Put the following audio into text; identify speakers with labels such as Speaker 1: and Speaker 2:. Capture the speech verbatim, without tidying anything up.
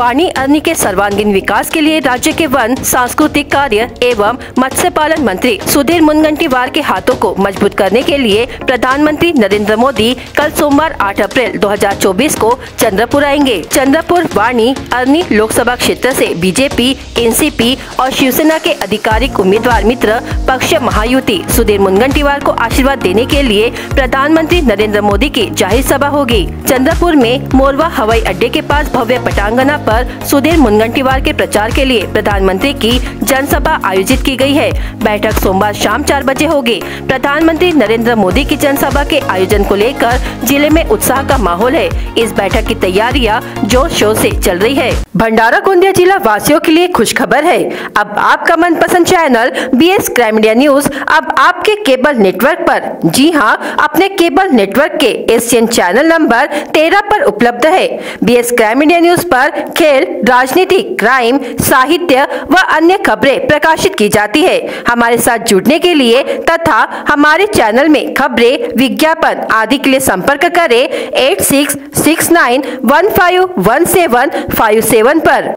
Speaker 1: वाणी अरनी के सर्वांगीण विकास के लिए राज्य के वन, सांस्कृतिक कार्य एवं मत्स्य पालन मंत्री सुधीर मुनगंटीवार के हाथों को मजबूत करने के लिए प्रधानमंत्री नरेंद्र मोदी कल सोमवार आठ अप्रैल दो हज़ार चौबीस को चंद्रपुर आएंगे। चंद्रपुर वाणी अरनी लोकसभा क्षेत्र से बीजेपी, एनसीपी और शिवसेना के आधिकारिक उम्मीदवार मित्र पक्ष महायुति सुधीर मुनगंटीवार को आशीर्वाद देने के लिए प्रधानमंत्री नरेंद्र मोदी की जाहिर सभा होगी। चंद्रपुर में मोरवा हवाई अड्डे के पास भव्य पटांगना पर सुधीर मुनगंटीवार के प्रचार के लिए प्रधानमंत्री की जनसभा आयोजित की गई है। बैठक सोमवार शाम चार बजे होगी। प्रधानमंत्री नरेंद्र मोदी की जनसभा के आयोजन को लेकर जिले में उत्साह का माहौल है। इस बैठक की तैयारियां जोर शोर से चल रही है। भंडारा गोंदिया जिला वासियों के लिए खुश खबर है। अब आपका मनपसंद channel B S crime media news अब आपके केबल नेटवर्क पर, जी हां, अपने केबल नेटवर्क के एशियन चैनल नंबर तेरह पर उपलब्ध है। B S crime media news पर खेल, राजनीति, क्राइम, साहित्य व अन्य खबरें प्रकाशित की जाती है। हमारे साथ जुड़ने के लिए तथा हमारे चैनल में खबरें, विज्ञापन आदि के लिए संपर्क करें eight six six nine one five one seven five seven पर।